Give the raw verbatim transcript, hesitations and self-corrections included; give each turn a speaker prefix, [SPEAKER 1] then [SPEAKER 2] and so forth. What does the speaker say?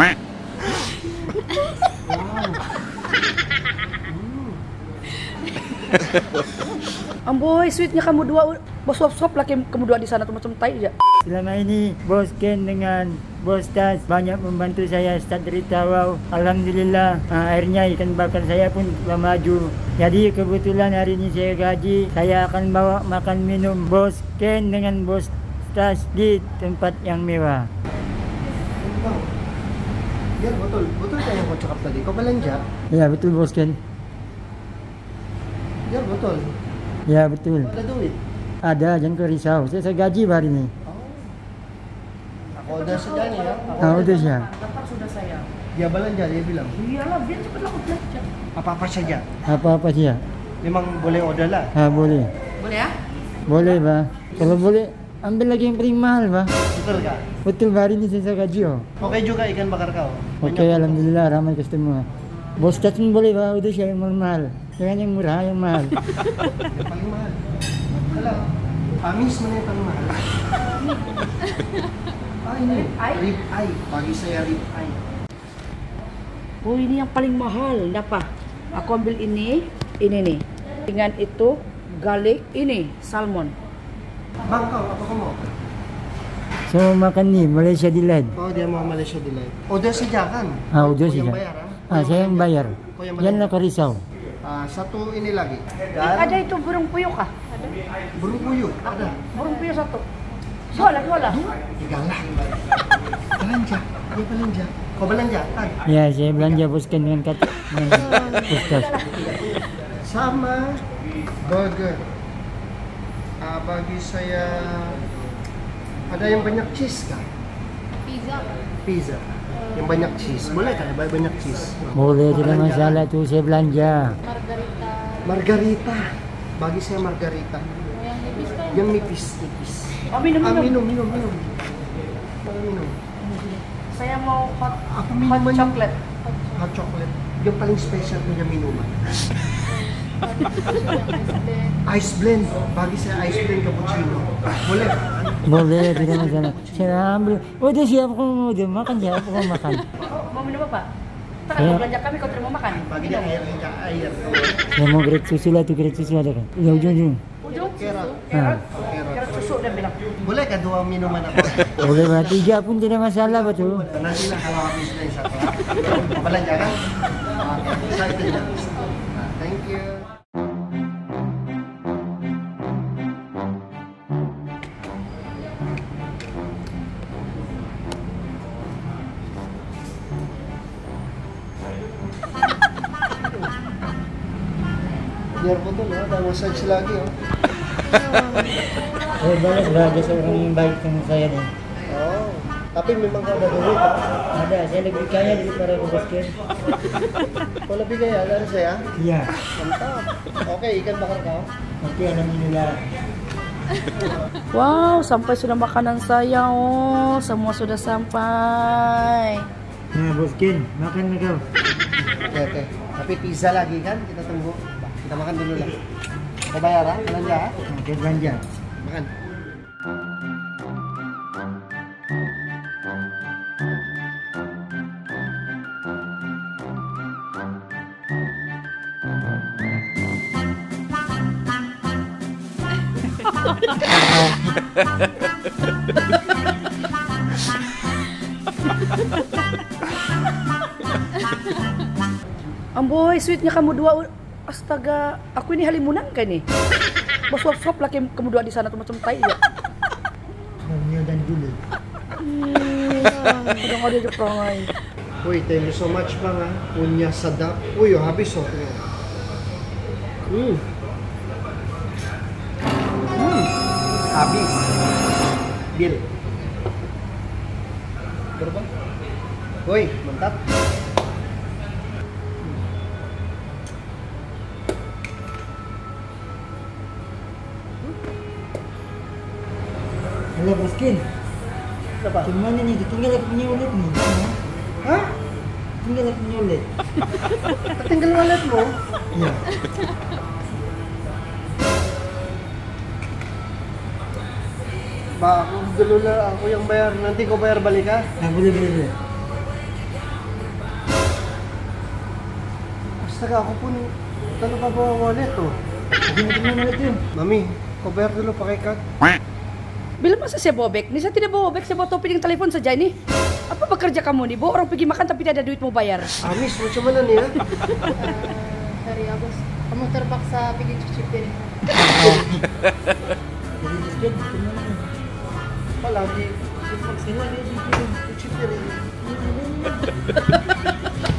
[SPEAKER 1] Amboy, sweetnya kamu dua, bos swap-swap lagi kamu dua di sana tuh macam tai aja.
[SPEAKER 2] Selama ini Bos Ken dengan Bos Tas banyak membantu saya start dari awal. Alhamdulillah, akhirnya ikan bakar saya pun maju. Jadi kebetulan hari ini saya gaji, saya akan bawa makan minum Bos Ken dengan Bos Tas di tempat yang mewah.
[SPEAKER 3] Ya betul, betul kayak yang kau cakap tadi. Kau belanja?
[SPEAKER 2] Ya betul Bos Ken.
[SPEAKER 3] Ya betul.
[SPEAKER 2] Ya betul.
[SPEAKER 3] Ada duit?
[SPEAKER 2] Ada, jangan kau risau. Saya, saya gaji hari ini.
[SPEAKER 3] Aku udah sedang ya. Aku
[SPEAKER 2] Ah, udah siya.
[SPEAKER 1] Dapat sudah saya.
[SPEAKER 3] Dia belanja, dia bilang.
[SPEAKER 1] Iyalah, biar cepatlah aku belanja.
[SPEAKER 3] Apa-apa saja.
[SPEAKER 2] Apa-apa siya.
[SPEAKER 3] Memang boleh order lah.
[SPEAKER 2] Ah, boleh.
[SPEAKER 1] Boleh ya?
[SPEAKER 2] Boleh ba? Kalau boleh, ambil lagi yang paling mahal ba?
[SPEAKER 3] Betul kah?
[SPEAKER 2] Betul ba, hari ini saya gaji oh.
[SPEAKER 3] Oke juga ikan bakar kau.
[SPEAKER 2] Oke, alhamdulillah ramai customer. Bos Tas pun boleh ba? Udah siya yang mahal. Jangan yang murah, yang mahal.
[SPEAKER 3] Yang paling mahal. Kalau amis mana yang paling mahal? Ah ini, rib eye. Bagi saya rib eye.
[SPEAKER 1] Oh, ini yang paling mahal. Apa? Aku ambil ini, ini nih. Dengan itu garlic, ini salmon.
[SPEAKER 3] Bang kau, apa kau mau?
[SPEAKER 2] Saya mau makan nih, Malaysia Delight.
[SPEAKER 3] Oh dia mau Malaysia Delight. Order saja kan?
[SPEAKER 2] Ah, udah
[SPEAKER 3] Kau
[SPEAKER 2] siya.
[SPEAKER 3] yang bayar ah?
[SPEAKER 2] Ah, saya yang bayar.
[SPEAKER 3] Kau yang
[SPEAKER 2] Yan
[SPEAKER 3] bayar.
[SPEAKER 2] lah kau risau.
[SPEAKER 3] Ah, satu ini lagi.
[SPEAKER 1] Ada itu burung puyuh kah? Ada.
[SPEAKER 3] burung puyuh. Ada.
[SPEAKER 1] Burung puyuh satu. Dua lah, dua lah.
[SPEAKER 3] Tiga lah. Belanja. Dia belanja. Kau belanja kan?
[SPEAKER 2] Ya, saya belanja Bos Ken dengan kata dengan Bos Tas.
[SPEAKER 3] Sama burger. Ah, bagi saya ada yang banyak cheese kah?
[SPEAKER 4] Pizza.
[SPEAKER 3] Pizza. Yang banyak cheese. Boleh kan? Banyak cheese.
[SPEAKER 2] Boleh, tidak masalah tuh, saya belanja.
[SPEAKER 4] Margarita.
[SPEAKER 3] Margarita. Bagi saya margarita.
[SPEAKER 4] Oh, yang nipis kan?
[SPEAKER 3] Yang nipis, nipis.
[SPEAKER 1] Oh, minum,
[SPEAKER 3] Ah,
[SPEAKER 1] minum.
[SPEAKER 3] minum, minum, minum. Mau minum.
[SPEAKER 1] Saya mau hot,
[SPEAKER 3] Aku
[SPEAKER 1] hot
[SPEAKER 3] minuman
[SPEAKER 1] chocolate.
[SPEAKER 3] hot chocolate. Yang paling spesial punya minuman. Ice blend. Bagi saya ice blend cappuccino. Boleh kan?
[SPEAKER 2] Boleh, tidak masalah. Saya ambil. Udah siap kau mau udah makan siap kau mau makan.
[SPEAKER 1] Oh, mau minum apa? Ntar
[SPEAKER 2] Saya-
[SPEAKER 1] kalau belanja kami kau terima makan.
[SPEAKER 3] Bagi dia air, enggak air.
[SPEAKER 2] Saya mau grade susu lah tuh, grade susu ada kan? Ya ujung ujung.
[SPEAKER 1] Ujung?
[SPEAKER 3] Kerot.
[SPEAKER 1] Kerot?
[SPEAKER 3] Kerot.
[SPEAKER 1] Kerot susu dia bilang.
[SPEAKER 3] Boleh kan dua minuman apa?
[SPEAKER 2] Boleh bah, tiga pun tidak masalah betul.
[SPEAKER 3] Nanti lah kalau habis dari satu. Belanja kan? Oke, saya tidak. Nah, thank you. Biar betul ya, ada massage lagi ya.
[SPEAKER 2] Saya banyak bahagia seorang yang baik sama saya nih.
[SPEAKER 3] Oh, tapi memang kau ada duit kan?
[SPEAKER 2] Ada, saya lebih kaya daripada Bos Ken.
[SPEAKER 3] Kau lebih kaya dari saya?
[SPEAKER 2] Iya.
[SPEAKER 3] Mantap. Oke, ikan bakar kau.
[SPEAKER 2] Oke, alhamdulillah.
[SPEAKER 1] Wow, sampai sudah makanan saya. Oh, semua sudah sampai.
[SPEAKER 2] Nah, Bos Ken, makan na kau.
[SPEAKER 3] Oke, oke. Tapi pizza lagi kan? Kita tunggu. Kita makan dulu lah. Kita bayar ah, belanja ah.
[SPEAKER 2] Oke, belanja.
[SPEAKER 3] Makan.
[SPEAKER 1] Amboy, sweetnya kamu dua. Astaga, aku ini halimunan kan nih. Bos swap-swap lagi kamu dua di sana tuh macam tai aja.
[SPEAKER 2] Punya dan dulu.
[SPEAKER 1] Hmm, udah nggak diajak orang lain.
[SPEAKER 3] Uy, thank you so much bang ah. Punya sadap. Uy, oh, habis oh. Hmm. Hmm. Habis. Bill. Berapa? Uy, mantap.
[SPEAKER 2] Halo Bos Ken.
[SPEAKER 3] Berapa?
[SPEAKER 2] Gimana nih? Tinggal aku punya ulit nih.
[SPEAKER 3] Hah?
[SPEAKER 2] Tinggal aku punya ulit.
[SPEAKER 3] Tinggal wallet mo?
[SPEAKER 2] Iya.
[SPEAKER 3] Ba, ako dulu lang ako yung bayar. Nanti ko bayar balik ha?
[SPEAKER 2] Nah, boleh boleh boleh.
[SPEAKER 3] Astaga, ako po nung... Ano pa ba ang wallet to?
[SPEAKER 2] Tingnan mo natin.
[SPEAKER 3] Mami, cover dulu pakai kad.
[SPEAKER 1] Bila masa saya bobek, ni saya tidak bobek, saya bawa topi dengan telepon saja ini. Apa bekerja kamu nih? Bawa orang pergi makan tapi tidak ada duit mau bayar.
[SPEAKER 3] Amis, macam mana nih ya?
[SPEAKER 4] Ah, sorry, Agus. Kamu terpaksa pergi cuci piring.
[SPEAKER 3] Apa lagi? Sini dia bikin cuci piring.